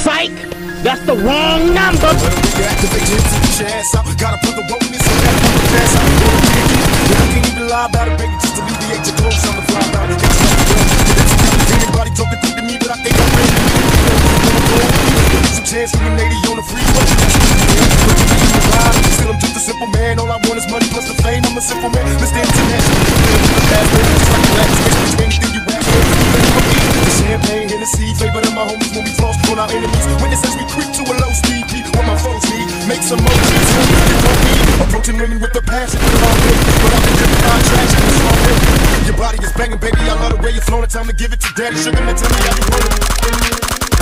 Psych! That's the wrong number! Gotta put the work in this, gotta put the fast out. You can't even lie about it, baby, just alleviate your clothes on the fly about it. Anybody talking to me, but I think I'm ready. Some chance for a lady on the freeway. Still, I'm just a simple man. All I want is money plus the fame. I'm a simple man, Mr. International. Anything you ask for, the champagne, Hennessy, favor to my homies when we floss on our enemies. Witnesses we creep to a low speed, beat what my foes need. Make some motions, approaching women with the passion for all day. But I've been driven by attraction, it's all day. Your body is banging, baby, I love the way you're flowing. Time to give it to daddy, sugar, now tell me how you want it.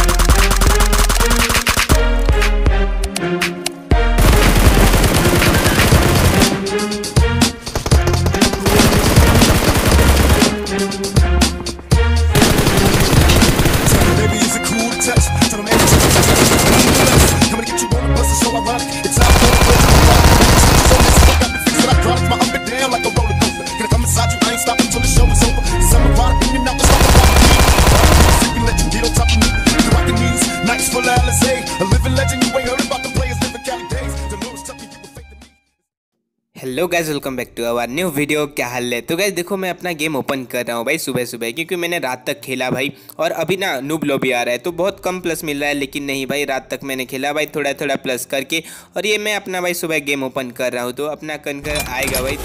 Hello guys, welcome back to our new video. क्या हाल है? तो guys देखो, मैं अपना game open कर रहा हूँ भाई सुबह सुबह, क्योंकि मैंने रात तक खेला भाई। और अभी ना नूब लॉबी आ रहा है तो बहुत कम प्लस मिल रहा है, लेकिन नहीं भाई, रात तक मैंने खेला भाई थोड़ा थोड़ा प्लस करके। और ये मैं अपना भाई सुबह गेम ओपन कर रहा हूँ तो अपना कनकर आएगा भाई।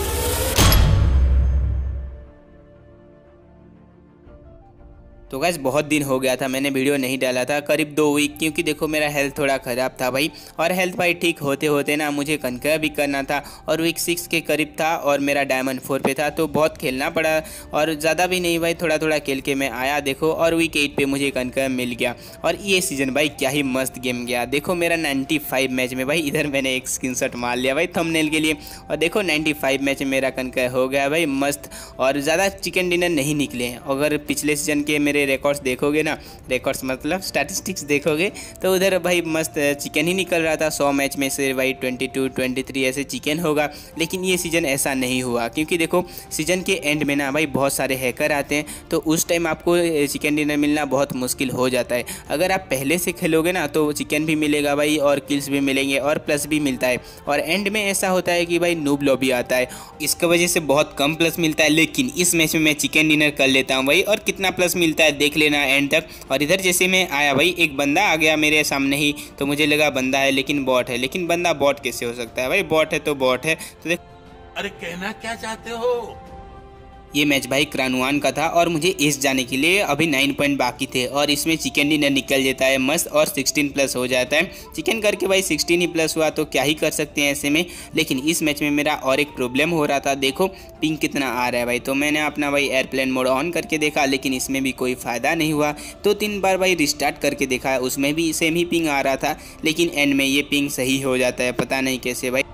तो गाइस बहुत दिन हो गया था, मैंने वीडियो नहीं डाला था, करीब 2 वीक, क्योंकि देखो मेरा हेल्थ थोड़ा ख़राब था भाई। और हेल्थ भाई ठीक होते होते ना मुझे कनकर भी करना था, और वीक 6 के करीब था और मेरा डायमंड 4 पे था, तो बहुत खेलना पड़ा। और ज़्यादा भी नहीं भाई, थोड़ा थोड़ा खेल के मैं आया देखो, और वीक 8 पे मुझे कनकर मिल गया। और ये सीज़न भाई क्या ही मस्त गेम गया। देखो मेरा 95 मैच में भाई, इधर मैंने एक स्क्रीनशॉट मार लिया भाई थंबनेल के लिए। और देखो 95 मैच में मेरा कनकर हो गया भाई मस्त। और ज़्यादा चिकन डिनर नहीं निकले हैं। अगर पिछले सीज़न के मेरे रिकॉर्ड्स देखोगे ना, रिकॉर्ड्स मतलब स्टैटिस्टिक्स देखोगे, तो उधर भाई मस्त चिकन ही निकल रहा था। 100 मैच में से भाई 22 23 ऐसे चिकन होगा। लेकिन ये सीज़न ऐसा नहीं हुआ, क्योंकि देखो सीज़न के एंड में ना भाई बहुत सारे हैकर आते हैं, तो उस टाइम आपको चिकन डिनर मिलना बहुत मुश्किल हो जाता है। अगर आप पहले से खेलोगे ना तो चिकन भी मिलेगा भाई, और किल्स भी मिलेंगे, और प्लस भी मिलता है। और एंड में ऐसा होता है कि भाई नूब लॉबी आता है, इसकी वजह से बहुत कम प्लस मिलता है। लेकिन इस मैच में मैं चिकन डिनर कर लेता हूँ भाई, और कितना प्लस मिलता है देख लेना एंड तक। और इधर जैसे मैं आया भाई, एक बंदा आ गया मेरे सामने ही, तो मुझे लगा बंदा है लेकिन बॉट है। लेकिन बंदा बॉट कैसे हो सकता है भाई? बॉट है तो बॉट है। तो देख, अरे कहना क्या चाहते हो? ये मैच भाई क्रानुआन का था, और मुझे एस जाने के लिए अभी 9 पॉइंट बाकी थे। और इसमें चिकन डिनर निकल जाता है मस्त, और 16 प्लस हो जाता है। चिकन करके भाई 16 ही प्लस हुआ, तो क्या ही कर सकते हैं ऐसे में। लेकिन इस मैच में मेरा और एक प्रॉब्लम हो रहा था। देखो पिंग कितना आ रहा है भाई, तो मैंने अपना भाई एयरप्लेन मोड ऑन करके देखा, लेकिन इसमें भी कोई फ़ायदा नहीं हुआ। तो 3 बार भाई रिस्टार्ट करके देखा, उसमें भी सेम ही पिंग आ रहा था। लेकिन एंड में ये पिंग सही हो जाता है, पता नहीं कैसे भाई।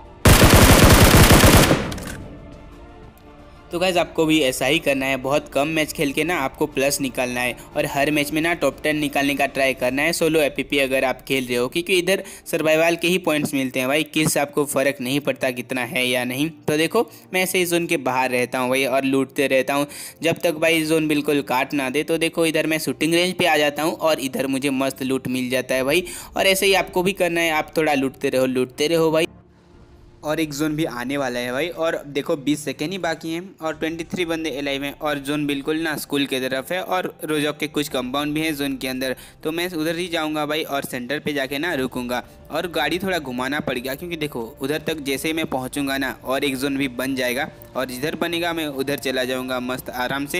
तो गाइज़ आपको भी ऐसा ही करना है, बहुत कम मैच खेल के ना आपको प्लस निकालना है, और हर मैच में ना टॉप 10 निकालने का ट्राई करना है सोलो एपीपी अगर आप खेल रहे हो, क्योंकि इधर सर्वाइवल के ही पॉइंट्स मिलते हैं भाई। किस आपको फ़र्क नहीं पड़ता कितना है या नहीं। तो देखो मैं ऐसे ही जोन के बाहर रहता हूँ भाई, और लूटते रहता हूँ जब तक भाई जोन बिल्कुल काट ना दे। तो देखो इधर मैं शूटिंग रेंज पर आ जाता हूँ, और इधर मुझे मस्त लूट मिल जाता है भाई। और ऐसे ही आपको भी करना है, आप थोड़ा लूटते रहो भाई। और एक जोन भी आने वाला है भाई, और देखो 20 सेकेंड ही बाकी हैं, और 23 बंदे एलाइव हैं, और जोन बिल्कुल ना स्कूल की तरफ है, और रोजॉक के कुछ कंपाउंड भी हैं जोन के अंदर। तो मैं उधर ही जाऊंगा भाई, और सेंटर पे जाके ना रुकूंगा। और गाड़ी थोड़ा घुमाना पड़ गया, क्योंकि देखो उधर तक जैसे ही मैं पहुंचूंगा ना, और एक जोन भी बन जाएगा, और जिधर बनेगा मैं उधर चला जाऊँगा मस्त आराम से।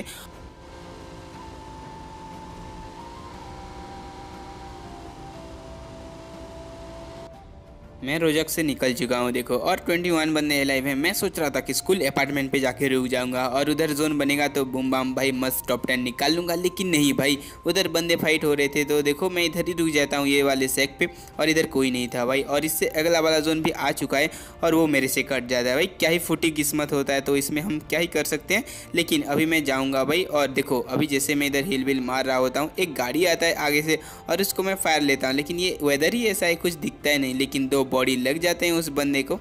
मैं रोजक से निकल चुका हूँ देखो, और 21 बंदे लाइव हैं। मैं सोच रहा था कि स्कूल अपार्टमेंट पे जाके रुक जाऊंगा, और उधर जोन बनेगा तो बूम बाम भाई मस्त टॉप 10 निकाल लूँगा। लेकिन नहीं भाई, उधर बंदे फाइट हो रहे थे, तो देखो मैं इधर ही रुक जाता हूँ ये वाले सेक पे, और इधर कोई नहीं था भाई। और इससे अगला वाला जोन भी आ चुका है, और वो मेरे से कट जाता है भाई। क्या ही फुटी किस्मत होता है, तो इसमें हम क्या ही कर सकते हैं। लेकिन अभी मैं जाऊँगा भाई, और देखो अभी जैसे मैं इधर हिल विल मार रहा होता हूँ, एक गाड़ी आता है आगे से, और उसको मैं फायर लेता हूँ। लेकिन ये वेदर ही ऐसा है, कुछ दिखता है नहीं, लेकिन 2 बॉडी लग जाते हैं उस बंदे को।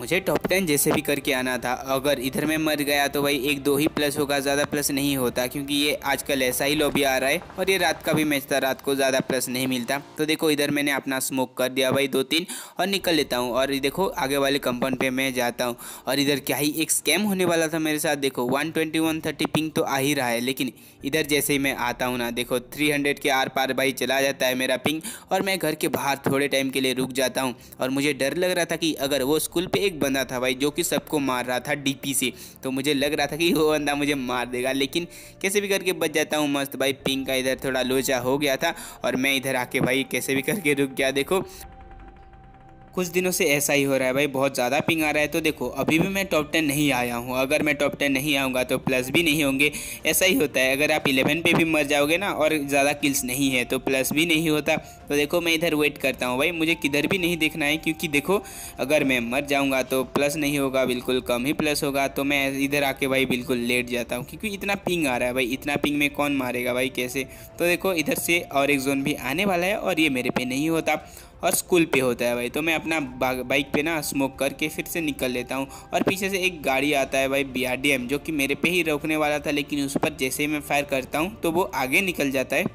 मुझे टॉप 10 जैसे भी करके आना था। अगर इधर मैं मर गया तो भाई 1-2 ही प्लस होगा, ज़्यादा प्लस नहीं होता, क्योंकि ये आजकल ऐसा ही लॉबी आ रहा है और ये रात का भी मैच था, रात को ज़्यादा प्लस नहीं मिलता। तो देखो इधर मैंने अपना स्मोक कर दिया भाई 2-3 और निकल लेता हूँ। और देखो आगे वाले कंपाउंड पे मैं जाता हूँ और इधर क्या ही एक स्कैम होने वाला था मेरे साथ। देखो 120-130 पिंग तो आ ही रहा है, लेकिन इधर जैसे ही मैं आता हूँ ना, देखो 300 के आर पार भाई चला जाता है मेरा पिंग और मैं घर के बाहर थोड़े टाइम के लिए रुक जाता हूँ। और मुझे डर लग रहा था कि अगर वो स्कूल पे एक बंदा था भाई जो कि सबको मार रहा था डीपी से, तो मुझे लग रहा था कि वो बंदा मुझे मार देगा, लेकिन कैसे भी करके बच जाता हूँ मस्त भाई। पिंग का इधर थोड़ा लोचा हो गया था और मैं इधर आके भाई कैसे भी करके रुक गया। देखो कुछ दिनों से ऐसा ही हो रहा है भाई, बहुत ज़्यादा पिंग आ रहा है। तो देखो अभी भी मैं टॉप 10 नहीं आया हूँ, अगर मैं टॉप 10 नहीं आऊँगा तो प्लस भी नहीं होंगे। ऐसा ही होता है, अगर आप 11 पे भी मर जाओगे ना और ज़्यादा किल्स नहीं है तो प्लस भी नहीं होता। तो देखो मैं इधर वेट करता हूँ भाई, मुझे किधर भी नहीं देखना है, क्योंकि देखो अगर मैं मर जाऊँगा तो प्लस नहीं होगा, बिल्कुल कम ही प्लस होगा। तो मैं इधर आके भाई बिल्कुल लेट जाता हूँ, क्योंकि इतना पिंग आ रहा है भाई, इतना पिंग में कौन मारेगा भाई, कैसे। तो देखो इधर से और एक जोन भी आने वाला है और ये मेरे पे नहीं होता और स्कूल पे होता है भाई। तो मैं अपना बाइक पे ना स्मोक करके फिर से निकल लेता हूँ और पीछे से एक गाड़ी आता है भाई BRDM, जो कि मेरे पे ही रोकने वाला था, लेकिन उस पर जैसे ही मैं फायर करता हूँ तो वो आगे निकल जाता है।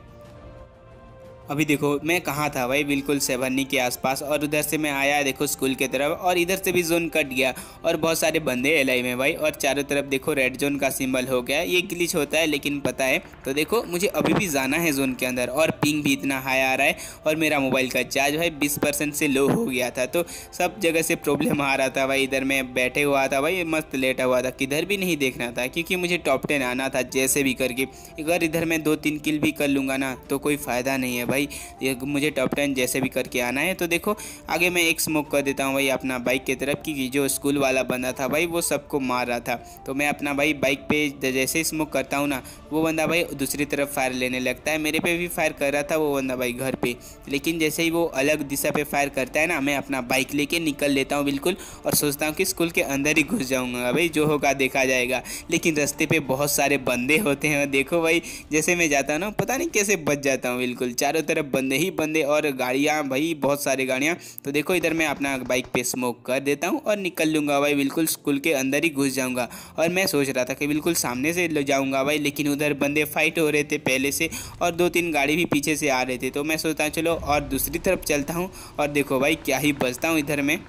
अभी देखो मैं कहाँ था भाई, बिल्कुल सेवन्नी के आसपास, और उधर से मैं आया देखो स्कूल की तरफ और इधर से भी जोन कट गया और बहुत सारे बंदे एलआई में भाई, और चारों तरफ देखो रेड जोन का सिंबल हो गया। ये ग्लिच होता है लेकिन पता है। तो देखो मुझे अभी भी जाना है जोन के अंदर और पिंग भी इतना हाई आ रहा है और मेरा मोबाइल का चार्ज भाई 20% से लो हो गया था, तो सब जगह से प्रॉब्लम आ रहा था भाई। इधर मैं बैठे हुआ था भाई, मस्त लेटा हुआ था, किधर भी नहीं देखना था, क्योंकि मुझे टॉप 10 आना था जैसे भी करके। अगर इधर मैं 2-3 किल भी कर लूँगा ना तो कोई फ़ायदा नहीं है भाई, ये मुझे टॉप 10 जैसे भी करके आना है। तो देखो आगे मैं एक स्मोक कर देता हूँ भाई अपना बाइक की तरफ, कि जो स्कूल वाला बंदा था भाई वो सबको मार रहा था। तो मैं अपना भाई बाइक पे जैसे ही स्मोक करता हूँ ना, वो बंदा भाई दूसरी तरफ फायर लेने लगता है। मेरे पे भी फायर कर रहा था वो बंदा भाई घर पे, लेकिन जैसे ही वो अलग दिशा पे फायर करता है ना, मैं अपना बाइक लेके निकल लेता हूँ बिल्कुल, और सोचता हूँ कि स्कूल के अंदर ही घुस जाऊँगा भाई, जो होगा देखा जाएगा। लेकिन रास्ते पे बहुत सारे बंदे होते हैं, देखो भाई जैसे मैं जाता हूँ ना, पता नहीं कैसे बच जाता हूँ बिल्कुल, चारों तरफ बंदे ही बंदे और गाड़ियाँ भाई, बहुत सारी गाड़ियाँ। तो देखो इधर मैं अपना बाइक पे स्मोक कर देता हूँ और निकल लूँगा भाई, बिल्कुल स्कूल के अंदर ही घुस जाऊँगा। और मैं सोच रहा था कि बिल्कुल सामने से ले जाऊँगा भाई, लेकिन उधर बंदे फाइट हो रहे थे पहले से और 2-3 गाड़ी भी पीछे से आ रहे थे। तो मैं सोचता हूँ चलो और दूसरी तरफ चलता हूँ, और देखो भाई क्या ही बचता हूँ इधर में।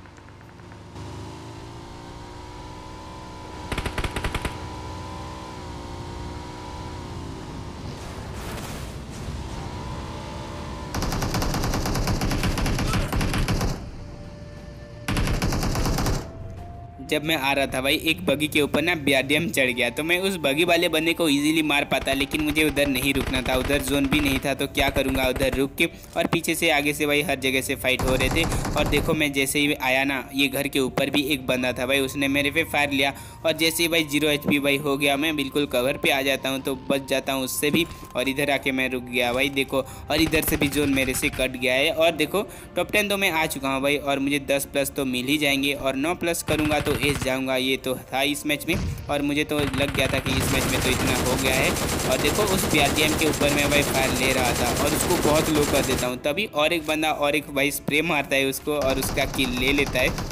जब मैं आ रहा था भाई एक बगी के ऊपर ना BRDM चढ़ गया, तो मैं उस बगी वाले बंदे को इजीली मार पाता, लेकिन मुझे उधर नहीं रुकना था, उधर जोन भी नहीं था। तो क्या करूँगा, उधर रुक के, और पीछे से आगे से भाई हर जगह से फाइट हो रहे थे। और देखो मैं जैसे ही आया ना, ये घर के ऊपर भी एक बंदा था भाई, उसने मेरे पे फायर लिया और जैसे ही भाई 0 HP भाई हो गया, मैं बिल्कुल कवर पे आ जाता हूँ तो बच जाता हूँ उससे भी, और इधर आके मैं रुक गया भाई देखो। और इधर से भी जोन मेरे से कट गया है। और देखो टॉप 10 तो मैं आ चुका हूँ भाई, और मुझे 10 प्लस तो मिल ही जाएंगे, और 9 प्लस करूँगा तो एस जाऊँगा। ये तो था इस मैच में, और मुझे तो लग गया था कि इस मैच में तो इतना हो गया है। और देखो उस BRDM के ऊपर मैं भाई फायर ले रहा था और उसको बहुत लो कर देता हूँ, तभी और एक बंदा और एक भाई स्प्रे मारता है उसको और उसका किल ले लेता है।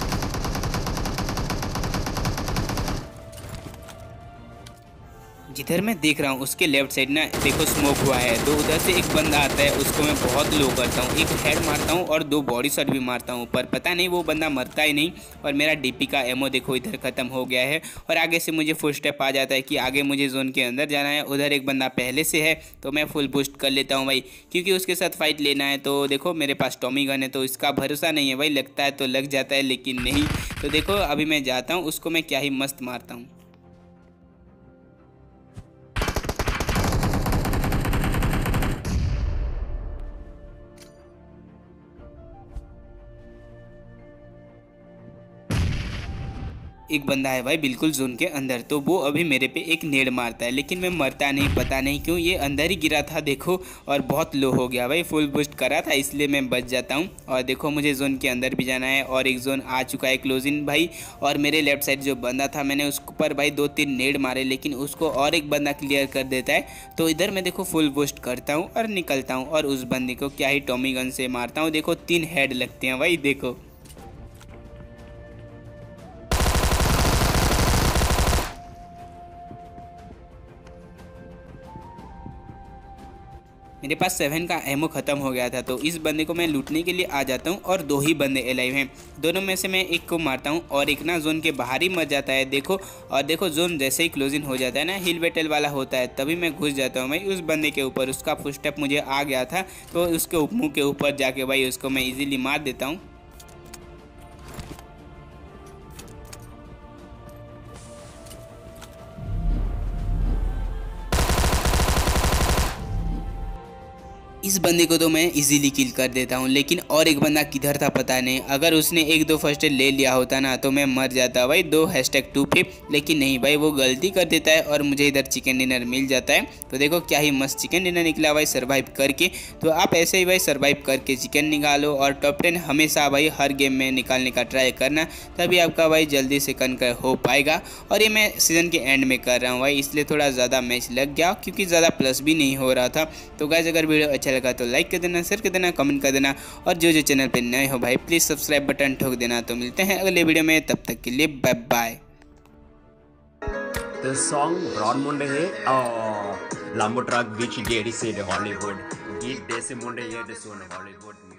जिधर मैं देख रहा हूँ उसके लेफ्ट साइड ना देखो स्मोक हुआ है, तो उधर से एक बंदा आता है, उसको मैं बहुत लो करता हूँ, एक हेड मारता हूँ और 2 बॉडी शॉट भी मारता हूँ, पर पता नहीं वो बंदा मरता ही नहीं। और मेरा DP का एमओ देखो इधर ख़त्म हो गया है, और आगे से मुझे फुल स्टेप आ जाता है कि आगे मुझे जोन के अंदर जाना है। उधर एक बंदा पहले से है तो मैं फुल बूस्ट कर लेता हूँ भाई, क्योंकि उसके साथ फाइट लेना है। तो देखो मेरे पास टॉमी गन है तो इसका भरोसा नहीं है भाई, लगता है तो लग जाता है लेकिन नहीं। तो देखो अभी मैं जाता हूँ, उसको मैं क्या ही मस्त मारता हूँ। एक बंदा है भाई बिल्कुल जोन के अंदर, तो वो अभी मेरे पे एक नेड मारता है, लेकिन मैं मरता नहीं, पता नहीं क्यों, ये अंदर ही गिरा था देखो, और बहुत लो हो गया भाई, फुल बूस्ट करा था इसलिए मैं बच जाता हूँ। और देखो मुझे जोन के अंदर भी जाना है, और एक जोन आ चुका है क्लोज इन भाई, और मेरे लेफ्ट साइड जो बंदा था मैंने उसके ऊपर भाई 2-3 नेड मारे, लेकिन उसको और एक बंदा क्लियर कर देता है। तो इधर मैं देखो फुल बूस्ट करता हूँ और निकलता हूँ, और उस बंदे को क्या ही टॉमी गन से मारता हूँ। देखो 3 हेड लगते हैं भाई देखो। मेरे पास 7 का एमो ख़त्म हो गया था, तो इस बंदे को मैं लूटने के लिए आ जाता हूँ और 2 ही बंदे अलाइव हैं। दोनों में से मैं एक को मारता हूँ और एक ना जोन के बाहर ही मर जाता है देखो। और देखो जोन जैसे ही क्लोजिंग हो जाता है ना, हिल बैटल वाला होता है, तभी मैं घुस जाता हूँ भाई उस बंदे के ऊपर। उसका फुटस्टेप मुझे आ गया था, तो उसके मुँह के ऊपर जाके भाई उसको मैं ईजिली मार देता हूँ। इस बंदे को तो मैं इजीली किल कर देता हूँ, लेकिन और एक बंदा किधर था पता नहीं। अगर उसने 1-2 फर्स्ट एड ले लिया होता ना तो मैं मर जाता भाई 2#2 पे, लेकिन नहीं भाई, वो गलती कर देता है और मुझे इधर चिकन डिनर मिल जाता है। तो देखो क्या ही मस्त चिकन डिनर निकला भाई सर्वाइव करके। तो आप ऐसे ही भाई सर्वाइव करके चिकन निकालो और टॉप 10 हमेशा भाई हर गेम में निकालने का ट्राई करना, तभी आपका भाई जल्दी से कनकर हो पाएगा। और ये मैं सीज़न के एंड में कर रहा हूँ भाई, इसलिए थोड़ा ज़्यादा मैच लग गया क्योंकि ज़्यादा प्लस भी नहीं हो रहा था। तो गाइस अगर वीडियो अच्छा लगा तो लाइक कर देना, शेयर कर देना, कमेंट कर देना, और जो चैनल पे नए हो भाई प्लीज़ सब्सक्राइब बटन ठोक देना। तो मिलते हैं अगले वीडियो में, तब तक के लिए bye bye. The song Brown Monday है Lambo Truck which Gary said Hollywood. Git desse Monday here the son Hollywood.